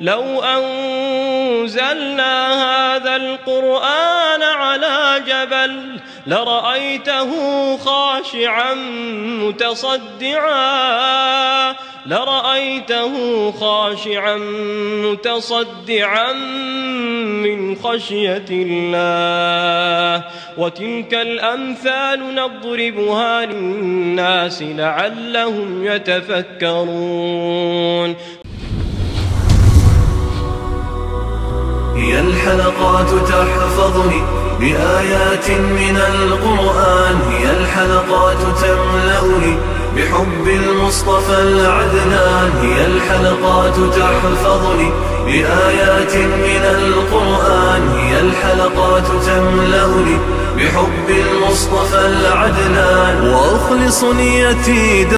لو أنزلنا هذا القرآن على جبل لرأيته خاشعا متصدعا من خشية الله. وتلك الأمثال نضربها للناس لعلهم يتفكرون. هي الحلقات تحفظني بآيات من القرآن، هي الحلقات تملأني بحب المصطفى العدنان، هي الحلقات تحفظني بآيات من القرآن، هي الحلقات تملأني بحب المصطفى العدنان، وأخلص نيتي